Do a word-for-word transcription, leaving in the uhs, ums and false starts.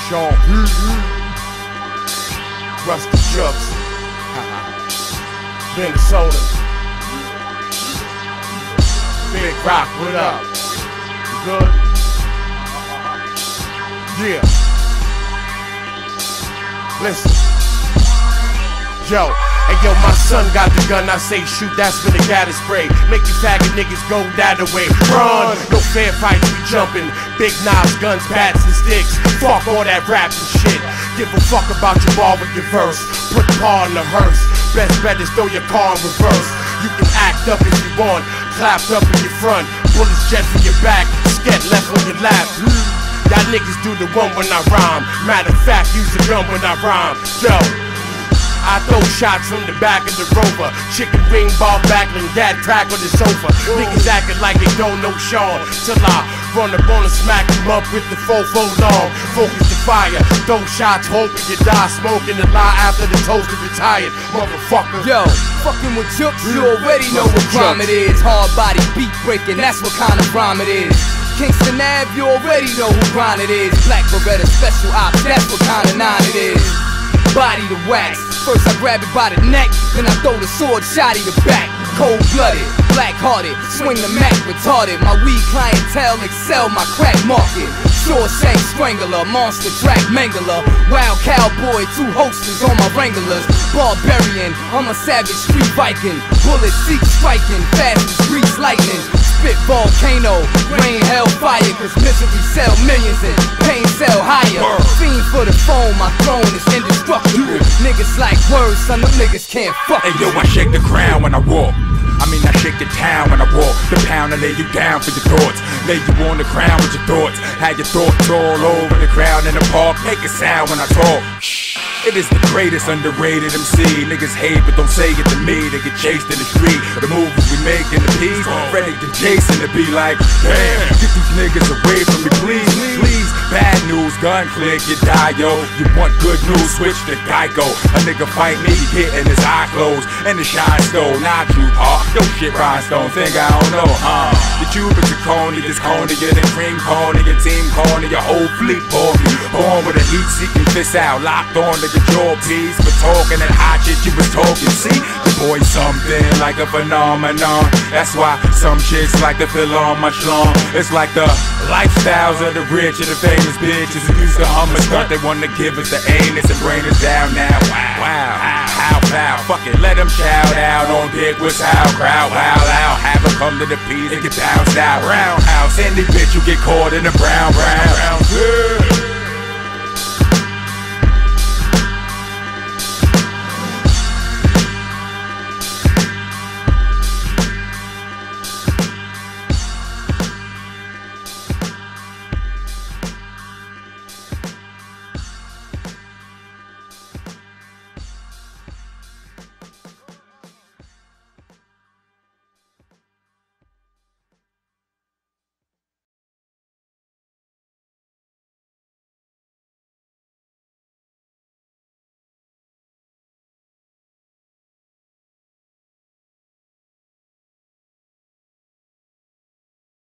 Sean, Rustee Juxx, Minnesota, Big Rock, what up? You good? Yeah. Listen. Yo, hey yo, my son got the gun, I say shoot, that's when the gat is spray. Make you faggot niggas go that away. Run, no fair fights, we jumping. Big knives, guns, bats, and sticks. Fuck all that rap and shit. Give a fuck about your bar with your verse. Put the car in the hearse. Best bet is throw your car in reverse. You can act up if you want, clapped up in your front. Bullets jet from your back, sket left on your lap. Y'all niggas do the one when I rhyme. Matter of fact, use the gun when I rhyme. Yo, I throw shots from the back of the Rover. Chicken wing ball backling, dad crack on the sofa. Niggas acting like they don't know Sean. Till I run up on and smack them up with the fofo long. Focus the fire, throw shots, hoping you die. Smoking the lie after the toaster retired, motherfucker. Yo, fucking with Juxx, you already know what crime it is. Hard body, beat breaking, that's what kind of rhyme it is. Kingston Ave, you already know who grind it is. Black Beretta special ops, that's what kind of nine it is. Body to wax. First I grab it by the neck, then I throw the sword shot in the back. Cold-blooded, black-hearted, swing the Mac retarded. My weed clientele excel my crack market. Shawshank strangler, monster track mangler. Wild cowboy, two holsters on my Wranglers. Barbarian, I'm a savage street Viking. Bullets seek striking, fast as grease lightning. Spit volcano, rain hellfire. Cause misery sell millions and pain sell higher. Fiend for the phone, my throne is indestructible. Niggas like words, son, them niggas can't fuck. Hey yo, I shake the ground when I walk. I mean, I shake the town when I walk. The pound to lay you down for your thoughts. Lay you on the ground with your thoughts. Have your thoughts all over the ground in the park. Make a sound when I talk. Shh. It is the greatest underrated M C. Niggas hate but don't say it to me. They get chased in the street. The movies we make in the P's, Freddy and Jason to be like, damn, get these niggas away from me, please, please. Bad news, Gunn click, you die, yo. You want good news, switch to Geico. A nigga fight me, getting his eye closed, and the shine stole, not you, huh? Yo shit, rhinestone, think I don't know, huh? The Cuban zirconia, this cornier, the cream corner, your team corner, your whole fleet bogey. Born with a heat-seeking fist out, locked on to your jaw piece. For talking that hot shit you was talking, see? The boy's something like a phenomenon. That's why some chicks like to feel on my schlong. It's like the lifestyles of the rich and the famous bitches who used to hum a stunt. They wanna give us the anus and brain us down now. Wow, wow, how foul, fuck it, let them shout out on dick with how crowd, wow, out. Have them come to the P's and get bounced out. Roundhouse, any bitch you get caught in the brown, brown, brown. Yeah.